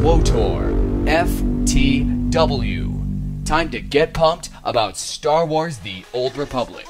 SWOTOR FTW. Time to get pumped about Star Wars The Old Republic.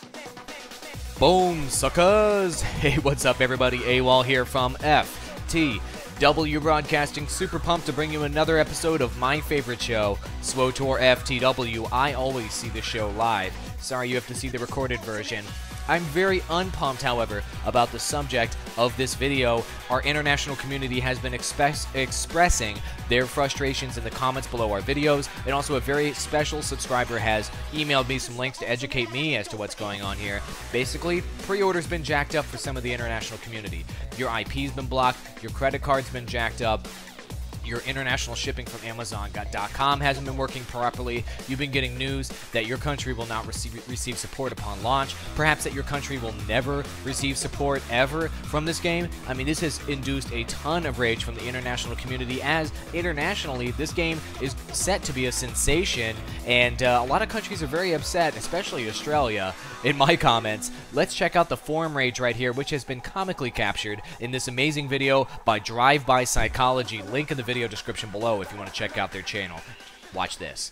Boom, suckers! Hey, what's up everybody? AWOL here from FTW Broadcasting. Super pumped to bring you another episode of my favorite show, SWOTOR FTW. I always see the show live. Sorry you have to see the recorded version. I'm very unpumped, however, about the subject of this video. Our international community has been expressing their frustrations in the comments below our videos, and also a very special subscriber has emailed me some links to educate me as to what's going on here. Basically, pre-order's been jacked up for some of the international community. Your IP's been blocked, your credit card's been jacked up, your international shipping from Amazon.com hasn't been working properly. You've been getting news that your country will not receive support upon launch. Perhaps that your country will never receive support ever from this game. I mean, this has induced a ton of rage from the international community, as internationally this game is set to be a sensation, and a lot of countries are very upset, especially Australia. In my comments, let's check out the forum rage right here, which has been comically captured in this amazing video by Drive-By Psychology. Link in the video description below if you want to check out their channel. Watch this.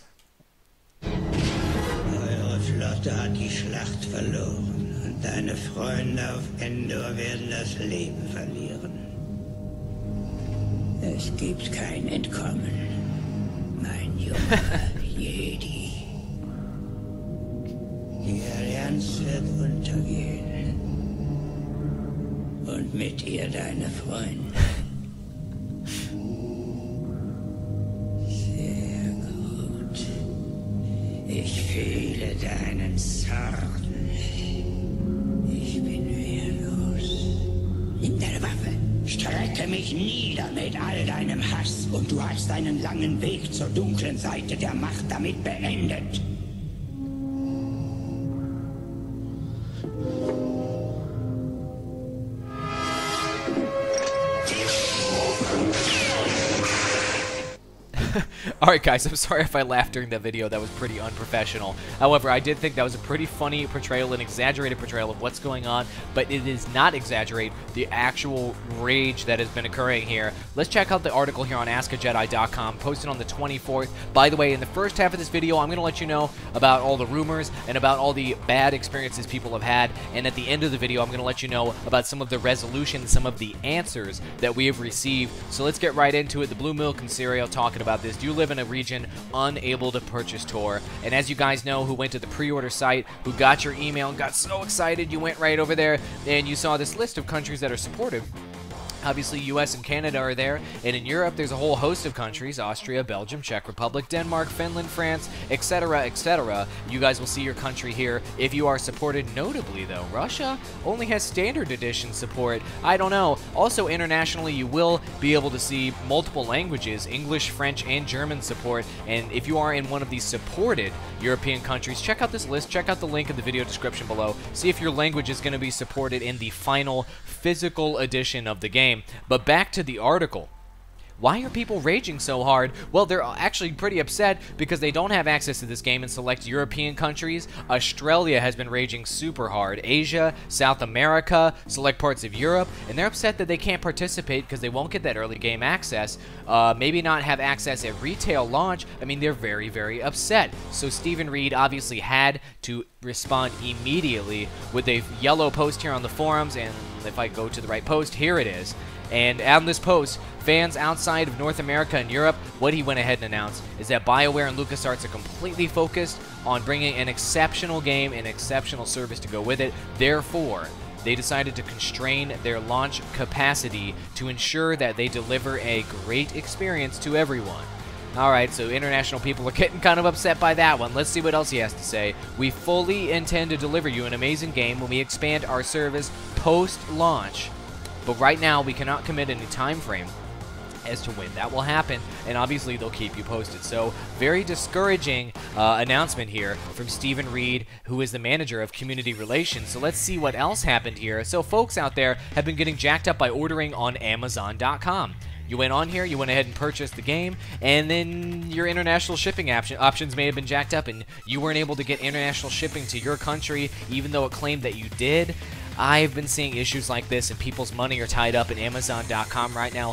Eure Flotte hat die Schlacht verloren und deine Freunde auf Endor werden das Leben verlieren. Es gibt kein Entkommen, mein junger Jedi. Die Allianz wird untergehen und mit ihr deine Freunde. Ich fühle deinen Zorn. Ich bin wehrlos. Nimm deine Waffe. Strecke mich nieder mit all deinem Hass. Und du hast deinen langen Weg zur dunklen Seite der Macht damit beendet. Alright guys, I'm sorry if I laughed during that video. That was pretty unprofessional. However, I did think that was a pretty funny portrayal, an exaggerated portrayal of what's going on, but it does not exaggerate the actual rage that has been occurring here. Let's check out the article here on AskAJedi.com, posted on the 24th. By the way, in the first half of this video, I'm going to let you know about all the rumors and about all the bad experiences people have had, and at the end of the video, I'm going to let you know about some of the resolutions, some of the answers that we have received. So let's get right into it. The Blue Milk and Cereal talking about this. Do you live in a region unable to purchase Tor? And as you guys know, who went to the pre-order site, who got your email and got so excited, you went right over there and you saw this list of countries that are supported. Obviously, US and Canada are there, and in Europe, there's a whole host of countries: Austria, Belgium, Czech Republic, Denmark, Finland, France, etc., etc. You guys will see your country here if you are supported. Notably, though, Russia only has standard edition support. I don't know. Also, internationally, you will be able to see multiple languages: English, French, and German support. And if you are in one of these supported European countries, check out this list. Check out the link in the video description below. See if your language is going to be supported in the final physical edition of the game. But back to the article. Why are people raging so hard? Well, they're actually pretty upset because they don't have access to this game in select European countries. Australia has been raging super hard. Asia, South America, select parts of Europe, and they're upset that they can't participate because they won't get that early game access. Maybe not have access at retail launch. I mean, they're very, very upset. So Stephen Reed obviously had to respond immediately with a yellow post here on the forums, and if I go to the right post, here it is. And on this post, fans outside of North America and Europe, what he went ahead and announced is that BioWare and LucasArts are completely focused on bringing an exceptional game and exceptional service to go with it. Therefore, they decided to constrain their launch capacity to ensure that they deliver a great experience to everyone. Alright, so international people are getting kind of upset by that one. Let's see what else he has to say. We fully intend to deliver you an amazing game when we expand our service post-launch. But right now, we cannot commit any time frame as to when that will happen, and obviously they'll keep you posted. So very discouraging announcement here from Stephen Reed, who is the manager of community relations. So let's see what else happened here. So folks out there have been getting jacked up by ordering on Amazon.com. You went on here, you went ahead and purchased the game, and then your international shipping options may have been jacked up, and you weren't able to get international shipping to your country, even though it claimed that you did. I've been seeing issues like this, and people's money are tied up in Amazon.com right now.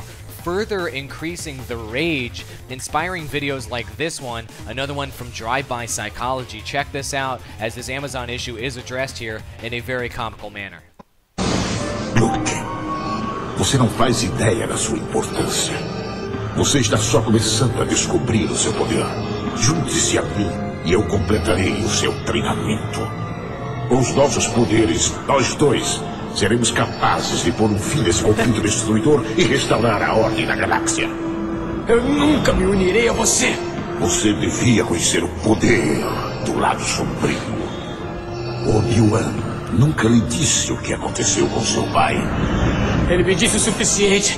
further increasing the rage, inspiring videos like this one, another one from Drive-By Psychology. Check this out, as this Amazon issue is addressed here in a very comical manner. Luke, você não faz ideia da sua importância. Você está só começando a descobrir o seu poder. Junte-se a mim e eu completarei o seu treinamento. Com os nossos poderes, nós dois seremos capazes de pôr um fim nesse conflito destruidor e restaurar a ordem da galáxia. Eu nunca me unirei a você. Você devia conhecer o poder do lado sombrio. Obi-Wan nunca lhe disse o que aconteceu com seu pai. Ele me disse o suficiente.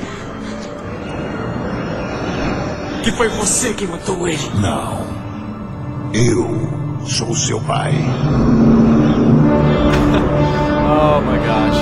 Que foi você que matou ele. Não. Eu sou seu pai. Oh my gosh.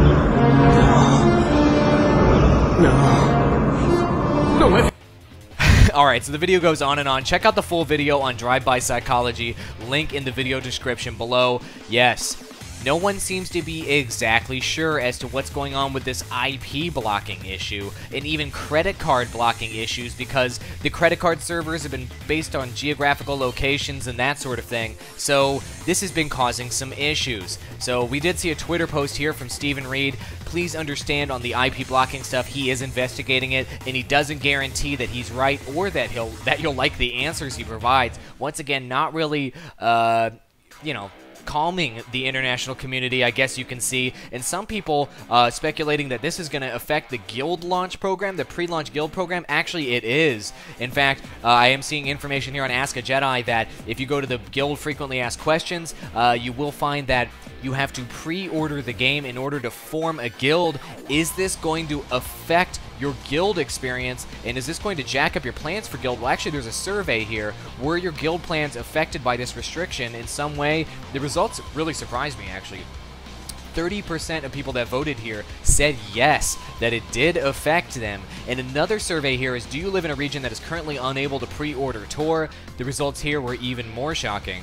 Não. Não é. Alright, so the video goes on and on. Check out the full video on Drive-By Psychology. Link in the video description below. Yes, no one seems to be exactly sure as to what's going on with this IP blocking issue, and even credit card blocking issues, because the credit card servers have been based on geographical locations and that sort of thing. So this has been causing some issues. So we did see a Twitter post here from Stephen Reed. Please understand, on the IP blocking stuff, he is investigating it, and he doesn't guarantee that he's right or that you'll like the answers he provides. Once again, not really, you know, calming the international community, I guess you can see. And some people speculating that this is going to affect the guild launch program, the pre-launch guild program. Actually, it is. In fact, I am seeing information here on Ask a Jedi that if you go to the guild frequently asked questions, you will find that you have to pre-order the game in order to form a guild. Is this going to affect your guild experience, and is this going to jack up your plans for guild? Well, actually, there's a survey here. Were your guild plans affected by this restriction in some way? The results really surprised me, actually. 30% of people that voted here said yes, that it did affect them. And another survey here is, do you live in a region that is currently unable to pre-order Tor? The results here were even more shocking.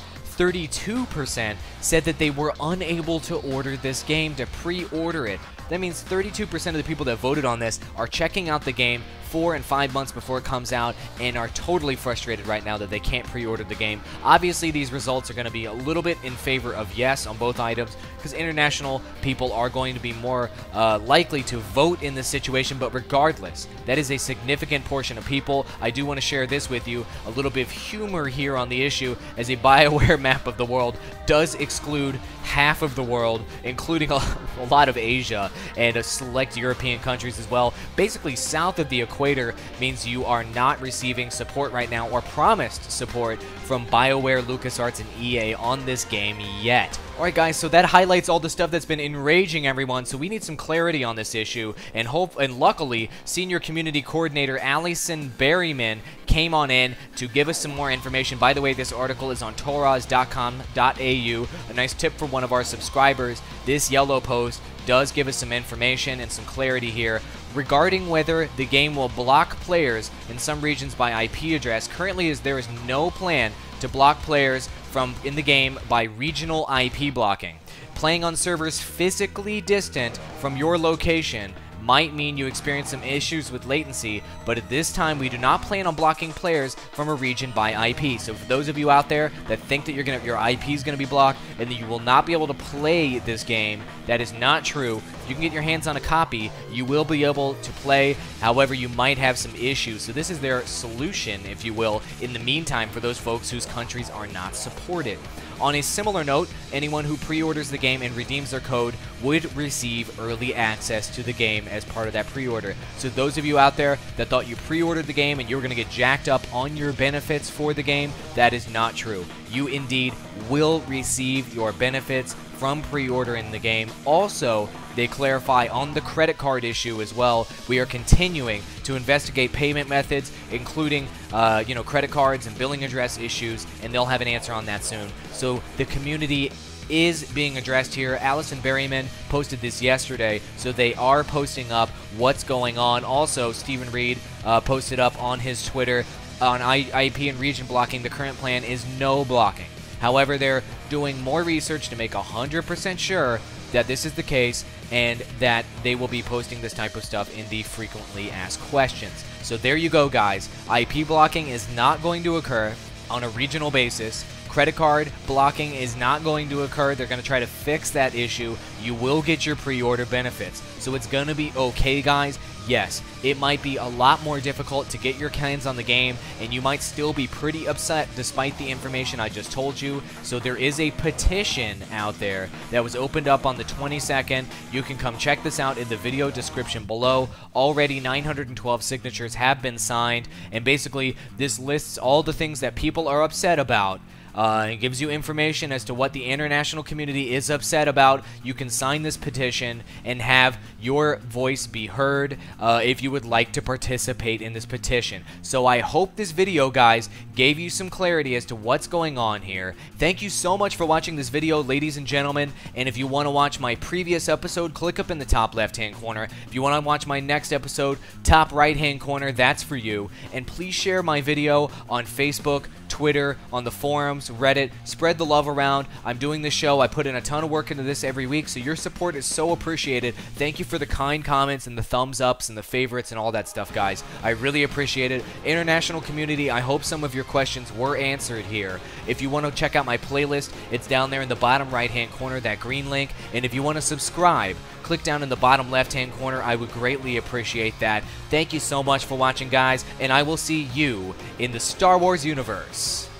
32% said that they were unable to order this game, to pre-order it. That means 32% of the people that voted on this are checking out the game 4 and 5 months before it comes out and are totally frustrated right now that they can't pre-order the game. Obviously, these results are going to be a little bit in favor of yes on both items, because international people are going to be more likely to vote in this situation. But regardless, that is a significant portion of people. I do want to share this with you, a little bit of humor here on the issue, as a BioWare map of the world does exclude half of the world, including a lot of Asia and select European countries as well. Basically, south of the equator means you are not receiving support right now, or promised support, from BioWare, LucasArts, and EA on this game yet. Alright guys, so that highlights all the stuff that's been enraging everyone, so we need some clarity on this issue, and luckily, Senior Community Coordinator Allison Berryman came on in to give us some more information. By the way, this article is on toraz.com.au, a nice tip for one of our subscribers. This yellow post does give us some information and some clarity here regarding whether the game will block players in some regions by IP address. Currently, there is no plan to block players from in the game by regional IP blocking. Playing on servers physically distant from your location might mean you experience some issues with latency, but at this time we do not plan on blocking players from a region by IP. So for those of you out there that think that your IP is going to be blocked and that you will not be able to play this game, that is not true. You can get your hands on a copy, you will be able to play, however you might have some issues. So this is their solution, if you will, in the meantime for those folks whose countries are not supported. On a similar note, anyone who pre-orders the game and redeems their code would receive early access to the game as part of that pre-order. So those of you out there that thought you pre-ordered the game and you were going to get jacked up on your benefits for the game, that is not true. You indeed will receive your benefits from pre-ordering the game. Also, they clarify on the credit card issue as well. We are continuing to investigate payment methods, including credit cards and billing address issues, and they'll have an answer on that soon. So the community is being addressed here. Allison Berryman posted this yesterday, so they are posting up what's going on. Also, Stephen Reed posted up on his Twitter on IP and region blocking. The current plan is no blocking. However, they're doing more research to make 100% sure that this is the case and that they will be posting this type of stuff in the frequently asked questions. So there you go, guys. IP blocking is not going to occur on a regional basis. Credit card blocking is not going to occur. They're going to try to fix that issue. You will get your pre-order benefits. So it's going to be okay, guys. Yes, it might be a lot more difficult to get your hands on the game, and you might still be pretty upset despite the information I just told you. So there is a petition out there that was opened up on the 22nd. You can come check this out in the video description below. Already 912 signatures have been signed, and basically this lists all the things that people are upset about. It gives you information as to what the international community is upset about. You can sign this petition and have your voice be heard if you would like to participate in this petition. So I hope this video, guys, gave you some clarity as to what's going on here. Thank you so much for watching this video, ladies and gentlemen. And if you want to watch my previous episode, click up in the top left-hand corner. If you want to watch my next episode, top right-hand corner, that's for you. And please share my video on Facebook, Twitter, on the forums, Reddit. Spread the love around. I'm doing this show. I put in a ton of work into this every week, so your support is so appreciated. Thank you for the kind comments and the thumbs ups and the favorites and all that stuff, guys. I really appreciate it. International community, I hope some of your questions were answered here. If you want to check out my playlist, it's down there in the bottom right-hand corner, that green link. And if you want to subscribe, click down in the bottom left-hand corner. I would greatly appreciate that. Thank you so much for watching, guys, and I will see you in the Star Wars universe.